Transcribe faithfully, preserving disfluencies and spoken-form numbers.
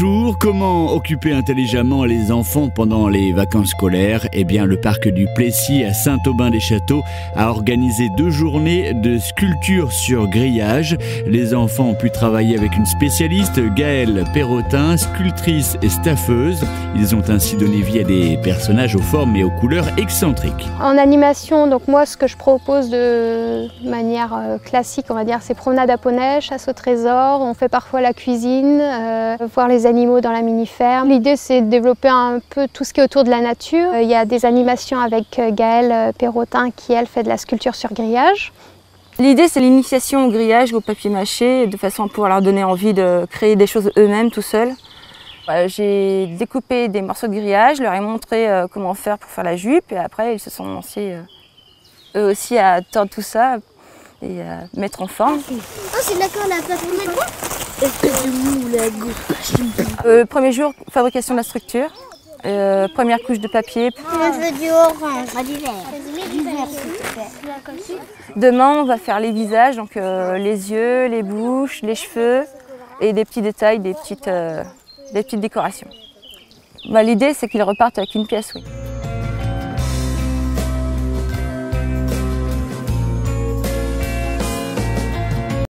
Bonjour, comment occuper intelligemment les enfants pendant les vacances scolaires? Eh bien, le parc du Plessis à Saint-Aubin-des-Châteaux a organisé deux journées de sculpture sur grillage. Les enfants ont pu travailler avec une spécialiste, Gaëlle Perrotin, sculptrice et staffeuse. Ils ont ainsi donné vie à des personnages aux formes et aux couleurs excentriques. En animation, donc moi, ce que je propose de manière classique, on va dire, c'est promenade à poney, chasse au trésor. On fait parfois la cuisine, euh, voir les animaux dans la mini-ferme. L'idée, c'est de développer un peu tout ce qui est autour de la nature. Il y a des animations avec Gaëlle Perrotin qui, elle, fait de la sculpture sur grillage. L'idée, c'est l'initiation au grillage, au papier mâché, de façon à pouvoir leur donner envie de créer des choses eux-mêmes, tout seuls. J'ai découpé des morceaux de grillage, je leur ai montré comment faire pour faire la jupe, et après, ils se sont lancés eux aussi à tordre tout ça et à mettre en forme. Oh, c'est d'accord, la papier quoi? Euh, le premier jour, fabrication de la structure. Euh, première couche de papier. Moi, je veux du orange, pas du vert. Du vert, s'il te plaît. Demain, on va faire les visages, donc euh, les yeux, les bouches, les cheveux et des petits détails, des petites, euh, des petites décorations. Bah, l'idée, c'est qu'ils repartent avec une pièce, oui.